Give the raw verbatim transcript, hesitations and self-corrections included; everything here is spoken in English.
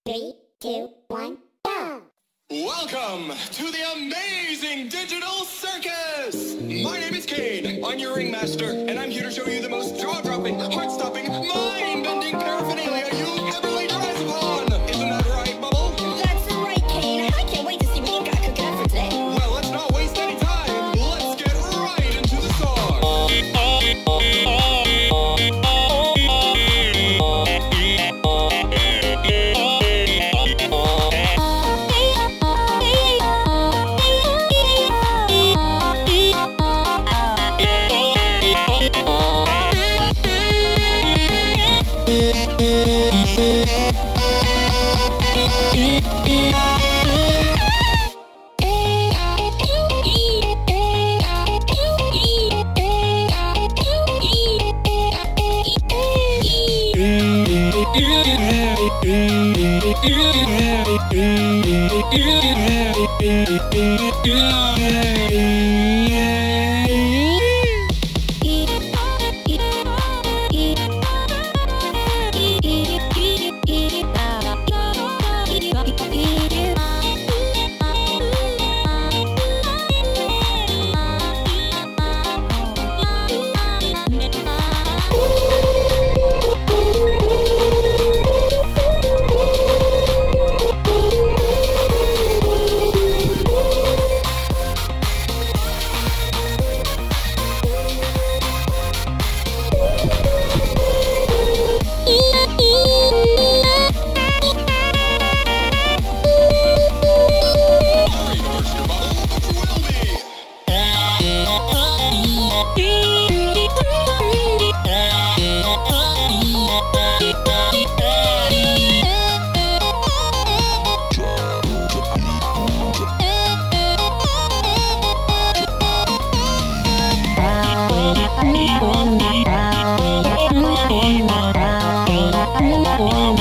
Three, two, one, go! Welcome to the amazing digital circus! My name is Kane, I'm your ringmaster, and I'm here to show you the most jaw-dropping, heart-stopping, mind-bending paraphernalia you've ever laid your eyes upon! Isn't that right, Bubble? That's right, Kane. I can't wait to see what you got cooking up for today. Well, let's not waste any time. Let's get right into the song. Oh,